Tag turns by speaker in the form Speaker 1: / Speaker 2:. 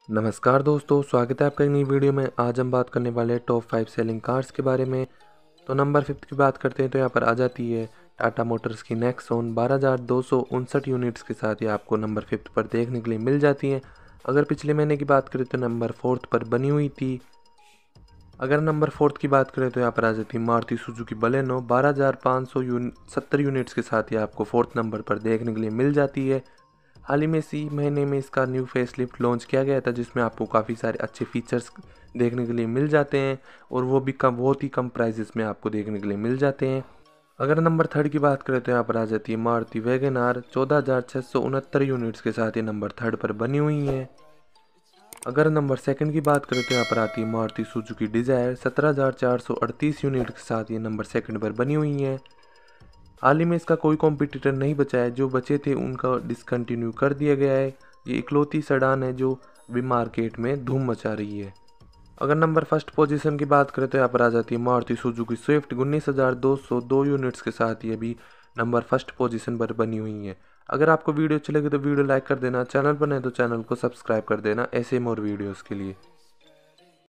Speaker 1: नमस्कार दोस्तों, स्वागत है आपका एक नई वीडियो में। आज हम बात करने वाले हैं टॉप 5 सेलिंग कार्स के बारे में। तो नंबर 5 की बात करते हैं तो यहाँ पर आ जाती है टाटा मोटर्स की नेक्सॉन। 12,259 यूनिट्स के साथ ये आपको नंबर 5 पर देखने के लिए मिल जाती है। अगर पिछले महीने की बात करें तो नंबर 4 पर बनी हुई थी। अगर नंबर 4 की बात करें तो यहाँ पर आ जाती है मारुति सुजुकी बलेनो। 12,570 यूनिट्स के साथ ये आपको 4th नंबर पर देखने के लिए मिल जाती है। हाल ही में इसी महीने में इसका न्यू फेसलिफ्ट लॉन्च किया गया था, जिसमें आपको काफ़ी सारे अच्छे फीचर्स देखने के लिए मिल जाते हैं और वो भी बहुत ही कम प्राइसेस में आपको देखने के लिए मिल जाते हैं। अगर नंबर 3 की बात करें तो यहाँ पर आ जाती है मारुति वैगन आर। 14,669 यूनिट्स के साथ ये नंबर 3 पर बनी हुई है। अगर नंबर 2 की बात करें तो यहाँ पर आती है मारुति सुजुकी डिज़ायर। 17,438 यूनिट के साथ ये नंबर 2 पर बनी हुई है। हाल ही में इसका कोई कॉम्पिटिटर नहीं बचा है, जो बचे थे उनका डिसकंटिन्यू कर दिया गया है। ये इकलौती सेडान है जो भी मार्केट में धूम मचा रही है। अगर नंबर 1 पोजीशन की बात करें तो यहाँ पर आ जाती है मारुति सुजुकी स्विफ्ट। 19,202 यूनिट्स के साथ ये भी नंबर 1 पोजीशन पर बनी हुई है। अगर आपको वीडियो अच्छी लगे तो वीडियो लाइक कर देना, चैनल पर नए तो चैनल को सब्सक्राइब कर देना ऐसे मोर वीडियोज़ के लिए।